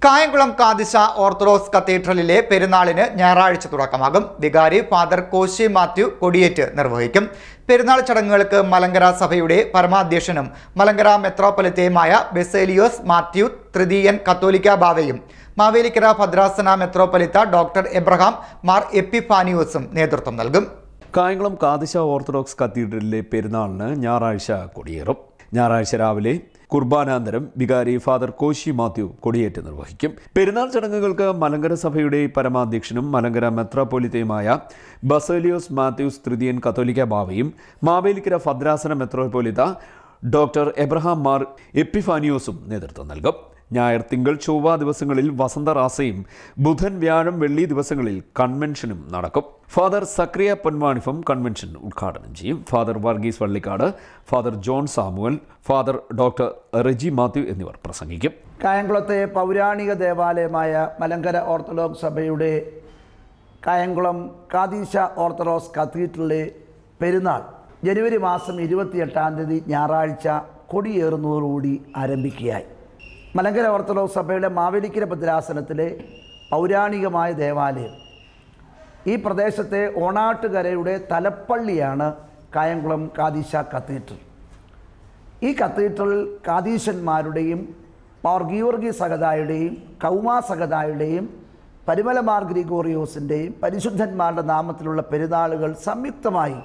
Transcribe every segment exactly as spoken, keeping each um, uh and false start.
Kayamkulam കാദിശ orthodox കത്തീഡ്രലിലെ പെരുന്നാളിന് ഞായറാഴ്ച തുടക്കമാകും. വികാരി ഫാദർ കോശി മാത്യു കൊടിയേറ്റ് നിർവഹിക്കും. പെരുന്നാൾ ചടങ്ങുകൾക്ക് മലങ്കര സഭയുടെ പരമാധ്യക്ഷനും മലങ്കര മെത്രോപ്പൊലിത്തയുമായ ബെസേലിയോസ് മാത്യു തൃതീയൻ കത്തോലിക്ക ബാവയും മാവേലിക്കര ഭദ്രാസന മെത്രോപ്പൊലിത്ത ഡോക്ടർ എബ്രഹാം മാർ എപ്പിഫാനിയോസും നേതൃത്വം നൽകും. കായംകുളം കാദിശ ഓർത്തഡോക്സ് കത്തീഡ്രലിലെ പെരുന്നാളിന് ഞായറാഴ്ച കൊടിയേറും. ഞായറാഴ്ച രാവിലെ കുർബാനാന്തരം വികാരി ഫാദർ കോശി മാത്യു കൊടിയേറ്റ് നിർവഹിക്കും. പെരുന്നാൾ ചടങ്ങുകൾക്ക് മലങ്കര സഭയുടെ പരമാധ്യക്ഷനും മലങ്കര മെത്രോപ്പൊലിത്തയുമായ ബസേലിയോസ് മാത്യൂസ് തൃതീയൻ കത്തോലിക്ക ബാവയും മാവേലിക്കര ഭദ്രാസന മെത്രോപ്പൊലിത്ത ഡോക്ടർ എബ്രഹാം മാർ എപ്പിഫാനിയോസും നേതൃത്വം നൽകും. ഞായർ, തിങ്കൾ, ചൊവ്വ ദിവസങ്ങളിൽ വസന്തറാസയും ബുധൻ, വ്യാഴം, വെള്ളി ദിവസങ്ങളിൽ കൺവെൻഷനും നടക്കും. ഫാദർ സക്രിയ പൊന്മാണിഫം കൺവെൻഷൻ ഉദ്ഘാടനം ചെയ്യും. Father Varghese Vallikkad, father John Samuel, father doctor Reji Mathew എന്നിവർ പ്രസംഗിക്കും. കായംകുളത്തെ പൗരാണിക ദേവാലയമായ മലങ്കര ഓർത്തഡോക്സ് സഭയുടെ കായംകുളം കാദീശ ഓർത്തഡോക്സ് കത്തീഡ്രലിലെ പെരുന്നാൾ ജനുവരി മാസം ഇരുപത്തിയെട്ടാം തീയതി ഞായറാഴ്ച കൊടിയേറുന്നതോടുകൂടി ആരംഭിക്കുകയായി. മലങ്കര ഓർത്തഡോക്സ് സഭയുടെ മാവേലിക്കര ഭദ്രാസനത്തിലെ പൗരാണികമായ ദേവാലയം, ഈ പ്രദേശത്തെ ഓണാട്ടുകരയുടെ തലപ്പള്ളിയാണ് കായംകുളം കാദീശ കത്തീഡ്രൽ. ഈ കത്തീഡ്രൽ കാദീശന്മാരുടെയും മാർ ഗീവർഗി സഹദായുടെയും കൗമാ സഹദായുടെയും പരിമല മാർ ഗ്രിഗോറിയോസിൻ്റെയും പരിശുദ്ധന്മാരുടെ നാമത്തിലുള്ള പെരുന്നാളുകൾ സംയുക്തമായി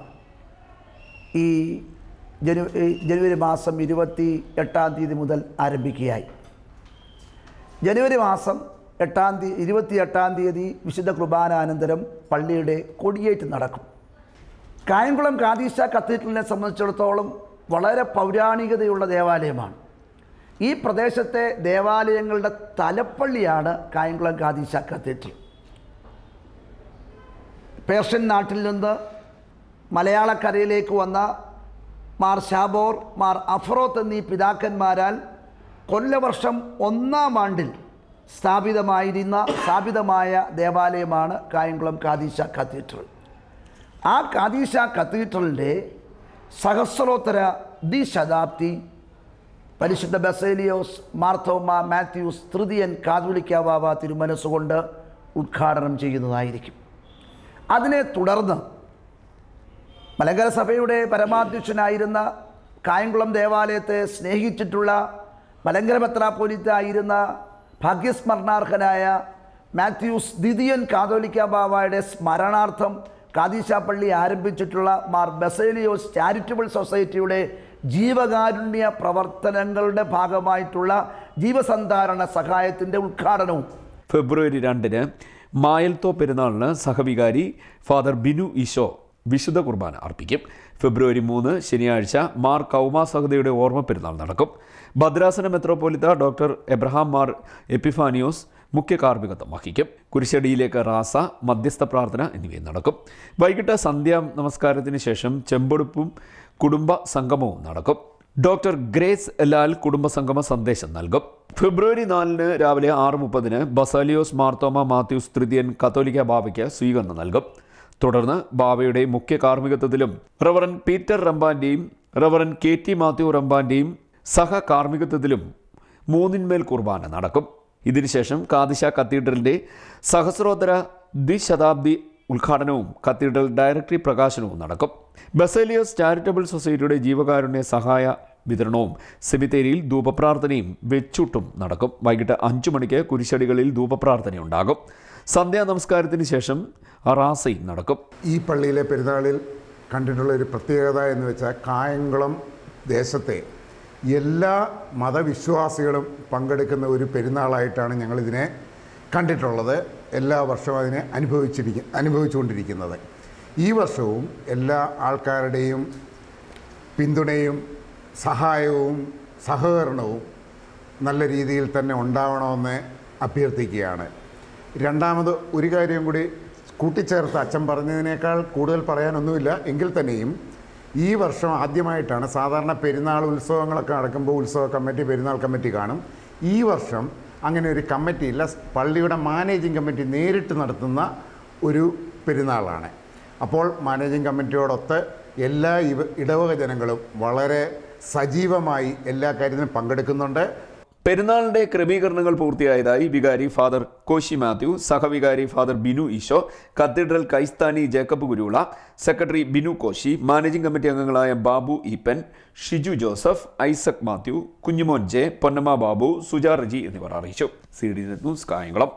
ഈ ജനു ജനുവരി മാസം ഇരുപത്തി എട്ടാം തീയതി മുതൽ ആരംഭിക്കുകയായി. ജനുവരി മാസം എട്ടാം തീയതി ഇരുപത്തി എട്ടാം തീയതി വിശുദ്ധ കുർബാനാനന്തരം പള്ളിയുടെ കൊടിയേറ്റ് നടക്കും. കായംകുളം കാദീശ കത്തീഡ്രലിനെ സംബന്ധിച്ചിടത്തോളം വളരെ പൗരാണികതയുള്ള ദേവാലയമാണ്. ഈ പ്രദേശത്തെ ദേവാലയങ്ങളുടെ തലപ്പള്ളിയാണ് കായംകുളം കാദീശ കത്തീഡ്രൽ. പേർഷ്യൻ നാട്ടിൽ നിന്ന് മലയാളക്കരയിലേക്ക് വന്ന മാർ ഷാബോർ, മാർ അഫ്രോത്ത് എന്നീ പിതാക്കന്മാരാൽ കൊല്ലവർഷം ഒന്നാം ആണ്ടിൽ സ്ഥാപിതമായിരുന്ന സ്ഥാപിതമായ ദേവാലയമാണ് കായംകുളം കാദീശ കത്തീഡ്രൽ. ആ കാദീശ കത്തീഡ്രലിൻ്റെ സഹസ്രോത്തര ദ്വിശതാബ്ദി പരിശുദ്ധ ബസേലിയോസ് മാർത്തോമ മാത്യൂസ് തൃതീയൻ കാതോലിക്ക ബാവ തിരുമനസ്സുകൊണ്ട് ഉദ്ഘാടനം ചെയ്യുന്നതായിരിക്കും. അതിനെ തുടർന്ന് മലങ്കര സഭയുടെ പരമാധ്യക്ഷനായിരുന്ന കായംകുളം ദേവാലയത്തെ സ്നേഹിച്ചിട്ടുള്ള മലങ്കര മെത്രാപ്പൊലീത്ത ആയിരുന്ന ഭാഗ്യസ്മരണാർഹനായ മാത്യൂസ് ദ്വിതീയൻ കാതോലിക്ക ബാവയുടെ സ്മരണാർത്ഥം കാദീശ പള്ളി ആരംഭിച്ചിട്ടുള്ള മാർ ബസേലിയോസ് ചാരിറ്റബിൾ സൊസൈറ്റിയുടെ ജീവകാരുണ്യ പ്രവർത്തനങ്ങളുടെ ഭാഗമായിട്ടുള്ള ജീവസന്ധാരണ സഹായത്തിൻ്റെ ഉദ്ഘാടനവും ഫെബ്രുവരി രണ്ടിന് മായൽത്തോ പെരുന്നാളിന് സഹവികാരി ഫാദർ ബിനു ഈശോ വിശുദ്ധ കുർബാന അർപ്പിക്കും. ഫെബ്രുവരി മൂന്ന് ശനിയാഴ്ച മാർ കൗമാ സഹദയുടെ ഓർമ്മ പെരുന്നാൾ നടക്കും. ഭദ്രാസന മെത്രോപ്പൊലിത്ത ഡോക്ടർ എബ്രഹാം മാർ എപ്പിഫാനിയോസ് മുഖ്യ കാർമ്മികത്വം വഹിക്കും. കുരിശടിയിലേക്ക് റാസ, മധ്യസ്ഥ പ്രാർത്ഥന എന്നിവയും നടക്കും. വൈകിട്ട് സന്ധ്യാ നമസ്കാരത്തിന് ശേഷം ചെമ്പെടുപ്പും കുടുംബ സംഗമവും നടക്കും. ഡോക്ടർ ഗ്രേസ് ലാൽ കുടുംബ സംഗമ സന്ദേശം നൽകും. ഫെബ്രുവരി നാലിന് രാവിലെ ആറ് മുപ്പതിന് ബസാലിയോസ് മാർത്തോമ മാത്യൂസ് തൃതീയൻ കത്തോലിക്ക ബാവയ്ക്ക് സ്വീകരണം നൽകും. തുടർന്ന് ബാവയുടെ മുഖ്യ കാർമ്മികത്വത്തിലും റവറൻ പീറ്റർ റമ്പാൻ്റെയും റവറൻ കെ ടി മാത്യു റമ്പാൻ്റെയും സഹ കാർമ്മികത്വത്തിലും മൂന്നിന്മേൽ കുർബാന നടക്കും. ഇതിനുശേഷം കാദിശ കത്തീഡ്രലിൻ്റെ സഹസ്രോത്തര ദ്വിശതാബ്ദി ഉദ്ഘാടനവും കത്തീഡ്രൽ ഡയറക്ടറി പ്രകാശനവും നടക്കും. ബസേലിയോസ് ചാരിറ്റബിൾ സൊസൈറ്റിയുടെ ജീവകാരുണ്യ സഹായ വിതരണവും സെമിത്തേരിയിൽ ധൂപപ്രാർത്ഥനയും വെച്ചൂട്ടും നടക്കും. വൈകിട്ട് അഞ്ചു മണിക്ക് കുരിശടികളിൽ ധൂപപ്രാർത്ഥനയുണ്ടാകും. സന്ധ്യാ നമസ്കാരത്തിന് ശേഷം റാസയും നടക്കും. ഈ പള്ളിയിലെ പെരുന്നാളിൽ കണ്ടിട്ടുള്ള ഒരു പ്രത്യേകത എന്ന് വെച്ചാൽ കായംകുളം ദേശത്തെ എല്ലാ മതവിശ്വാസികളും പങ്കെടുക്കുന്ന ഒരു പെരുന്നാളായിട്ടാണ് ഞങ്ങളിതിനെ കണ്ടിട്ടുള്ളത്. എല്ലാ വർഷവും അതിനെ അനുഭവിച്ചിരിക്കും അനുഭവിച്ചുകൊണ്ടിരിക്കുന്നത്. ഈ വർഷവും എല്ലാ ആൾക്കാരുടെയും പിന്തുണയും സഹായവും സഹകരണവും നല്ല രീതിയിൽ തന്നെ ഉണ്ടാവണമെന്ന് അഭ്യർത്ഥിക്കുകയാണ്. രണ്ടാമത് ഒരു കാര്യം കൂടി കൂട്ടിച്ചേർത്ത് അച്ഛൻ പറഞ്ഞതിനേക്കാൾ കൂടുതൽ പറയാനൊന്നുമില്ല എങ്കിൽ തന്നെയും ഈ വർഷം ആദ്യമായിട്ടാണ്, സാധാരണ പെരുന്നാൾ ഉത്സവങ്ങളൊക്കെ നടക്കുമ്പോൾ ഉത്സവ കമ്മിറ്റി, പെരുന്നാൾ കമ്മിറ്റി കാണും. ഈ വർഷം അങ്ങനെ ഒരു കമ്മിറ്റി ഇല്ല. പള്ളിയുടെ മാനേജിങ് കമ്മിറ്റി നേരിട്ട് നടത്തുന്ന ഒരു പെരുന്നാളാണ്. അപ്പോൾ മാനേജിങ് കമ്മിറ്റിയോടൊത്ത് എല്ലാ ഇടവക ജനങ്ങളും വളരെ സജീവമായി എല്ലാ കാര്യത്തിലും പങ്കെടുക്കുന്നുണ്ട്. പെരുന്നാളിന്റെ ക്രമീകരണങ്ങൾ പൂർത്തിയായതായി വികാരി ഫാദർ കോശി മാത്യു, സഹവികാരി ഫാദർ ബിനു ഈശോ, കത്തീഡ്രൽ കൈസ്ഥാനി ജേക്കബ് ഗുരുള, secretary Binu Koshy, managing committee അംഗങ്ങളായ Babu Eapen, Shiju Joseph, Isaac Mathew, Kunjumon J, Ponnamma Babu, Suja Reji എന്നിവർ അറിയിച്ചു. C D news Kayamkulam.